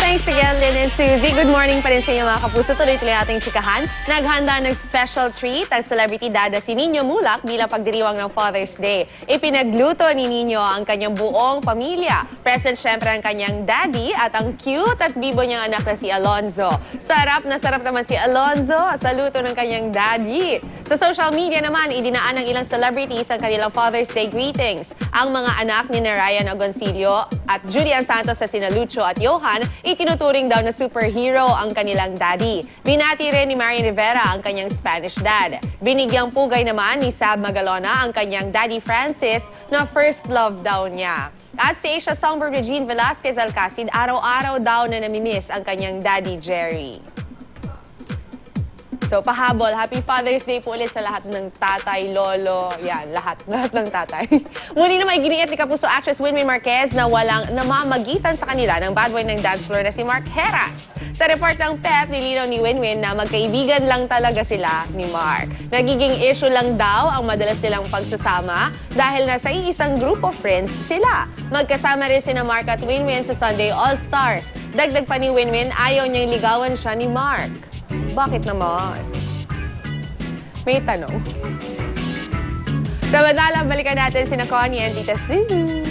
Thanks again, Lynn and Suzy. Good morning pa rin sa inyo mga kapuso. Tuloy-tuloy ating chikahan. Naghanda ng special treat ang celebrity dada si Nino Mulak bilang pagdiriwang ng Father's Day. Ipinagluto ni Nino ang kanyang buong pamilya. Present syempre ang kanyang daddy at ang cute at bibo niyang anak na si Alonzo. Sarap naman si Alonzo sa luto ng kanyang daddy. Sa social media naman, idinaan ng ilang celebrities ang kanilang Father's Day greetings. Ang mga anak ni Ryan Agoncillo at Julian Santos sa sina Lucho at Johan, itinuturing daw na superhero ang kanilang daddy. Binati rin ni Marian Rivera ang kanyang Spanish dad. Binigyang pugay naman ni Sab Magalona ang kanyang daddy Francis na first love daw niya. At si Asia Songbird Regine Velasquez Alcacid, araw-araw daw na namimiss ang kanyang daddy Jerry. So, pahabol. Happy Father's Day po ulit sa lahat ng tatay, lolo, yan, lahat ng tatay. Muli na may giniit ni Kapuso actress Winwin Marquez na walang namamagitan sa kanila ng bad boy ng dance floor na si Mark Heras. Sa report ng PEP, nilinaw ni Winwin na magkaibigan lang talaga sila ni Mark. Nagiging issue lang daw ang madalas silang pagsasama dahil nasa isang group of friends sila. Magkasama rin sina Mark at Winwin sa Sunday All-Stars. Dagdag pa ni Winwin, ayaw niyang ligawan siya ni Mark. Bakit naman? May tanong. Samantala, balikan natin sina Connie and Tita Sue.